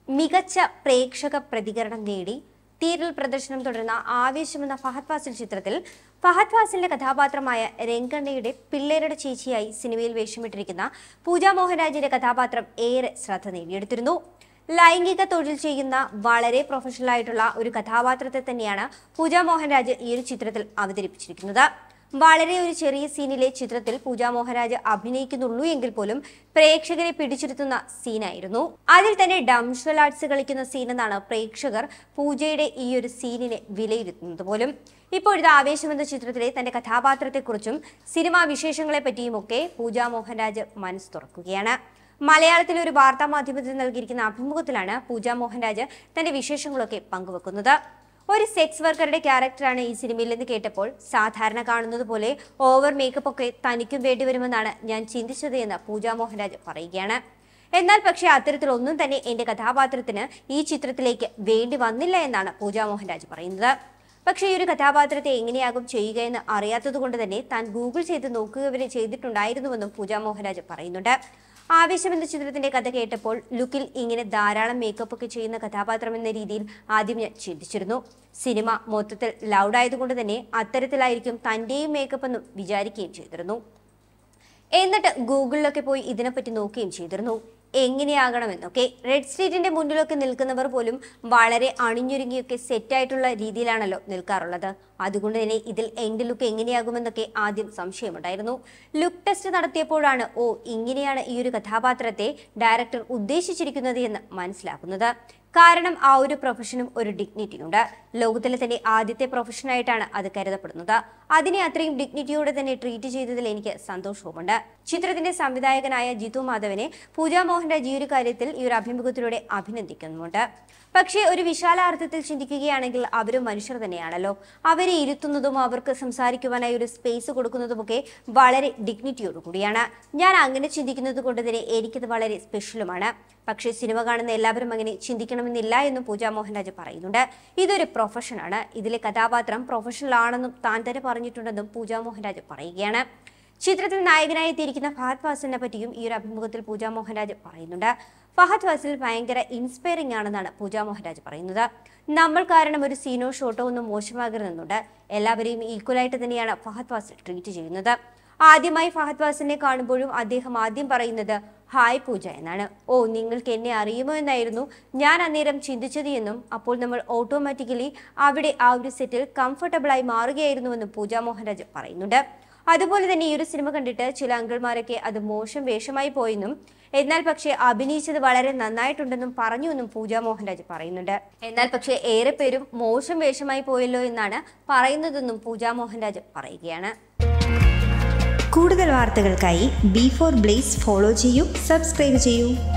മികച്ച പ്രേക്ഷക പ്രതികരണം നേടി തിയേറ്ററിൽ പ്രദർശനം തുടരുന്ന ആവേശം എന്ന ഫഹദ് ഫാസിൽ ചിത്രത്തിൽ ഫഹദ് ഫാസിലിന്റെ കഥാപാത്രമായ രംഗണ്ണയുടെ പിള്ളേരുടെ ചേച്ചിയായി സിനിമയിൽ വേഷമിട്ടിരിക്കുന്ന പൂജ മോഹൻരാജിന്റെ കഥാപാത്രം ഏറെ ശ്രദ്ധ നേടിയെടുത്തിരുന്നു. ലൈംഗിക തൊഴിൽ ചെയ്യുന്ന വളരെ പ്രൊഫഷണൽ ആയിട്ടുള്ള ഒരു കഥാപാത്രത്തെ തന്നെയാണ് പൂജ മോഹൻരാജ് ഈ ഒരു ചിത്രത്തിൽ അവതരിപ്പിച്ചിരിക്കുന്നത്. വളരെ ഒരു ചെറിയ സീനിലെ ചിത്രത്തിൽ പൂജ മോഹൻരാജ് അഭിനയിക്കുന്നുള്ളൂ എങ്കിൽ പോലും പ്രേക്ഷകരെ പിടിച്ചിരുത്തുന്ന സീനായിരുന്നു. അതിൽ തന്നെ ഡംഷൽ ആർട്സ് കളിക്കുന്ന സീൻ എന്നാണ് പ്രേക്ഷകർ പൂജയുടെ ഈ ഒരു സീനിനെ വിലയിരുത്തുന്നത് പോലും. ഇപ്പോഴത്തെ ആവേശം എന്ന ചിത്രത്തിലെ തന്റെ കഥാപാത്രത്തെക്കുറിച്ചും സിനിമാ വിശേഷങ്ങളെ പറ്റിയുമൊക്കെ പൂജ മോഹൻരാജ് മനസ്സ് തുറക്കുകയാണ്. മലയാളത്തിലെ ഒരു വാർത്താ മാധ്യമത്തിന് നൽകിയിരിക്കുന്ന അഭിമുഖത്തിലാണ് പൂജ മോഹൻരാജ് തന്റെ വിശേഷങ്ങളൊക്കെ പങ്കുവെക്കുന്നത്. ഒരു സെക്സ് വർക്കറുടെ ക്യാരക്ടറാണ് ഈ സിനിമയിൽ എന്ന് കേട്ടപ്പോൾ സാധാരണ കാണുന്നത് പോലെ ഓവർ മേക്കപ്പ് ഒക്കെ തനിക്കും വേണ്ടിവരുമെന്നാണ് ഞാൻ ചിന്തിച്ചത് എന്ന് പൂജ മോഹൻരാജ് പറയുകയാണ്. എന്നാൽ പക്ഷേ അത്തരത്തിലൊന്നും തന്നെ എന്റെ കഥാപാത്രത്തിന് ഈ ചിത്രത്തിലേക്ക് വേണ്ടി വന്നില്ല എന്നാണ് പൂജ മോഹൻരാജ് പറയുന്നത്. പക്ഷേ ഈ ഒരു കഥാപാത്രത്തെ എങ്ങനെയാകും ചെയ്യുക എന്ന് അറിയാത്തത് കൊണ്ട് തന്നെ താൻ ഗൂഗിൾ ചെയ്ത് നോക്കുക വരെ ചെയ്തിട്ടുണ്ടായിരുന്നുവെന്നും പൂജ മോഹൻരാജ് പറയുന്നുണ്ട്. ആവേശം എന്ന ചിത്രത്തിന്റെ കഥ കേട്ടപ്പോൾ ലുക്കിൽ ഇങ്ങനെ ധാരാളം മേക്കപ്പ് ഒക്കെ ചെയ്യുന്ന കഥാപാത്രം എന്ന രീതിയിൽ ആദ്യം ഞാൻ ചിന്തിച്ചിരുന്നു. സിനിമ മൊത്തത്തിൽ ലൗഡായതുകൊണ്ട് തന്നെ അത്തരത്തിലായിരിക്കും തന്റെയും മേക്കപ്പ് എന്നും വിചാരിക്കുകയും ചെയ്തിരുന്നു. എന്നിട്ട് ഗൂഗിളിലൊക്കെ പോയി ഇതിനെപ്പറ്റി നോക്കുകയും ചെയ്തിരുന്നു, എങ്ങനെയാകണമെന്നൊക്കെ. റെഡ് സ്ട്രീറ്റിന്റെ മുന്നിലൊക്കെ നിൽക്കുന്നവർ പോലും വളരെ അണിഞ്ഞൊരുങ്ങിയൊക്കെ സെറ്റായിട്ടുള്ള രീതിയിലാണല്ലോ നിൽക്കാറുള്ളത്. അതുകൊണ്ട് തന്നെ ഇതിൽ എന്റെ ലുക്ക് എങ്ങനെയാകുമെന്നൊക്കെ ആദ്യം സംശയമുണ്ടായിരുന്നു. ലുക്ക് ടെസ്റ്റ് നടത്തിയപ്പോഴാണ് ഇങ്ങനെയാണ് ഈ ഒരു കഥാപാത്രത്തെ ഡയറക്ടർ ഉദ്ദേശിച്ചിരിക്കുന്നത് എന്ന് മനസ്സിലാക്കുന്നത്. കാരണം ആ ഒരു പ്രൊഫഷനും ഒരു ഡിഗ്നിറ്റി ഉണ്ട്. ലോകത്തിലെ തന്നെ ആദ്യത്തെ പ്രൊഫഷനായിട്ടാണ് അത് കരുതപ്പെടുന്നത്. അതിനെ അത്രയും ഡിഗ്നിറ്റിയോടെ തന്നെ ട്രീറ്റ് ചെയ്തതിൽ എനിക്ക് സന്തോഷവുമുണ്ട്. ചിത്രത്തിന്റെ സംവിധായകനായ ജിത്തു മാധവനെ പൂജ മോഹൻരാജ് ഈ ഒരു കാര്യത്തിൽ ഈ ഒരു അഭിമുഖത്തിലൂടെ അഭിനന്ദിക്കുന്നുമുണ്ട്. പക്ഷേ ഒരു വിശാലാർത്ഥത്തിൽ ചിന്തിക്കുകയാണെങ്കിൽ അവരും മനുഷ്യർ തന്നെയാണല്ലോ. അവരെ ഇരുത്തുന്നതും അവർക്ക് സംസാരിക്കുവാനായി ഒരു സ്പേസ് കൊടുക്കുന്നതുമൊക്കെ വളരെ ഡിഗ്നിറ്റിയോടുകൂടിയാണ്. ഞാൻ അങ്ങനെ ചിന്തിക്കുന്നത് കൊണ്ട് തന്നെ എനിക്കത് വളരെ സ്പെഷ്യലുമാണ്. പക്ഷേ സിനിമ കാണുന്ന എല്ലാവരും അങ്ങനെ ചിന്തിക്കണമെന്നില്ല എന്നും പൂജ മോഹൻരാജ് പറയുന്നുണ്ട്. ഇതൊരു പ്രൊഫഷനാണ്. ഇതിലെ കഥാപാത്രം പ്രൊഫഷണൽ ആണെന്നും താൻ തന്നെ പറഞ്ഞിട്ടുണ്ടെന്നും പൂജ മോഹൻരാജ് പറയുകയാണ്. ചിത്രത്തിൽ നായകനായി എത്തിയിരിക്കുന്ന ഫഹദ് ഫാസിലിനെ പറ്റിയും ഈ ഒരു അഭിമുഖത്തിൽ പൂജ മോഹൻരാജ് പറയുന്നുണ്ട്. ഫഹദ് ഫാസിൽ ഭയങ്കര ഇൻസ്പയറിംഗ് ആണെന്നാണ് പൂജ മോഹൻരാജ് പറയുന്നത്. നമ്മൾ കാരണം ഒരു സീനോ ഷോട്ടോ ഒന്നും മോശമാകരുതെന്നുണ്ട്. എല്ലാവരെയും ഈക്വലായിട്ട് തന്നെയാണ് ഫഹദ് ഫാസിൽ ട്രീറ്റ് ചെയ്യുന്നത്. ആദ്യമായി ഫഹദ് ഫാസിലിനെ കാണുമ്പോഴും അദ്ദേഹം ആദ്യം പറയുന്നത് ഹായ് പൂജ എന്നാണ്. നിങ്ങൾക്ക് എന്നെ അറിയുമോ എന്നായിരുന്നു ഞാൻ അന്നേരം ചിന്തിച്ചത് എന്നും അപ്പോൾ നമ്മൾ ഓട്ടോമാറ്റിക്കലി അവിടെ ആ ഒരു സെറ്റിൽ കംഫർട്ടബിളായി മാറുകയായിരുന്നുവെന്നും പൂജ മോഹൻരാജ് പറയുന്നുണ്ട്. അതുപോലെ തന്നെ ഈ ഒരു സിനിമ കണ്ടിട്ട് ചില അങ്കിൾമാരൊക്കെ അത് മോശം വേഷമായി പോയെന്നും എന്നാൽ പക്ഷേ അഭിനയിച്ചത് വളരെ നന്നായിട്ടുണ്ടെന്നും പറഞ്ഞുവെന്നും പൂജ മോഹൻരാജ് പറയുന്നുണ്ട്. എന്നാൽ പക്ഷേ ഏറെ പേരും മോശം വേഷമായി പോയല്ലോ എന്നാണ് പറയുന്നതെന്നും പൂജ മോഹൻരാജ് പറയുകയാണ്. കൂടുതൽ വാർത്തകൾക്കായി B4 Blaze ഫോളോ ചെയ്യൂ, സബ്സ്ക്രൈബ് ചെയ്യൂ.